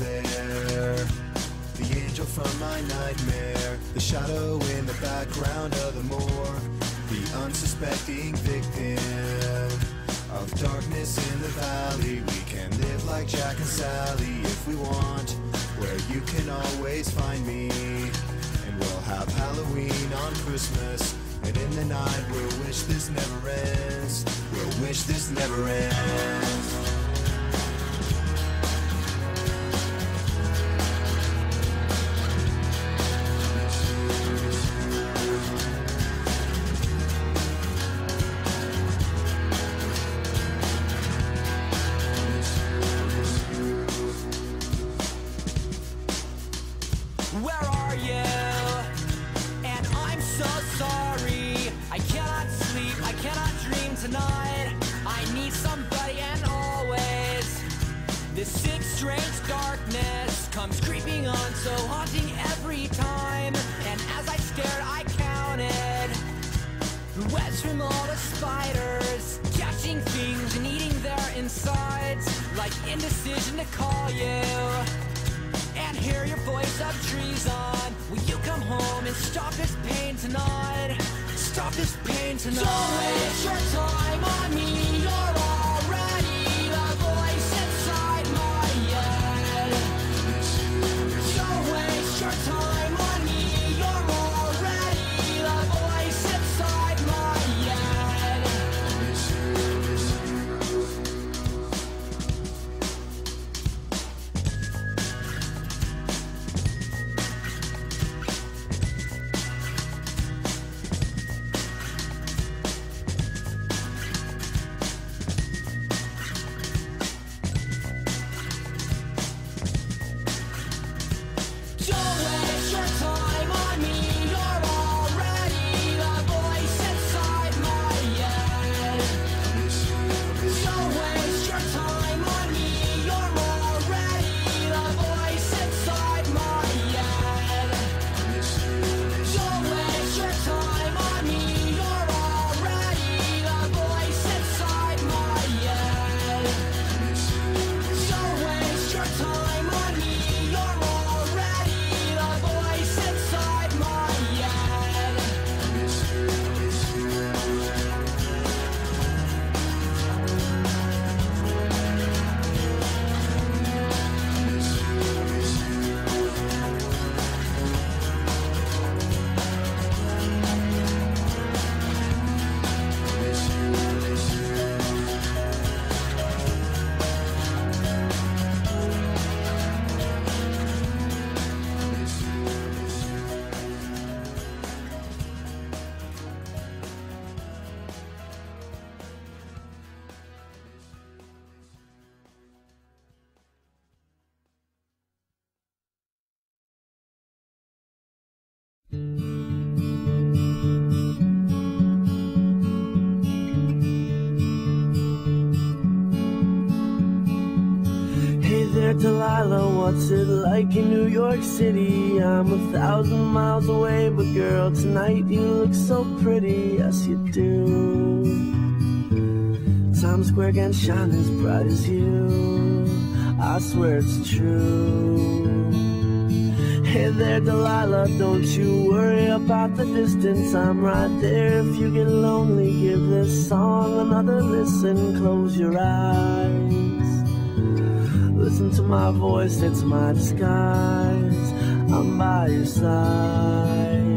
there, the angel from my nightmare, the shadow in the background of the morgue, the unsuspecting victim of darkness in the valley. We can live like Jack and Sally if we want, where you can always find me. And we'll have Halloween on Christmas, and in the night we'll wish this never ends. We'll wish this never ends. Where are you? And I'm so sorry. I cannot sleep, I cannot dream tonight. I need somebody and always. This sick, strange darkness comes creeping on, so haunting every time. And as I stared, I counted the webs from all the spiders, catching things and eating their insides, like indecision to call you and hear your voice of treason. Will you come home and stop this pain tonight? Stop this pain tonight. Don't waste your time on me. You're already the voice inside my head. Don't waste your time on me. You're already the voice inside my head. Don't waste your time on me. You're already the voice inside my head. Don't waste your time on me. You're already the voice inside my head. Don't waste your time on me. You're already the voice inside my head. Don't waste your time on me. You're already the voice inside my head. Hey there, Delilah, what's it like in New York City? I'm 1,000 miles away, but girl, tonight you look so pretty, yes you do. Times Square can shine as bright as you, I swear it's true. Hey there, Delilah, don't you worry about the distance, I'm right there. If you get lonely, give this song another listen, close your eyes. Listen to my voice, it's my disguise, I'm by your side.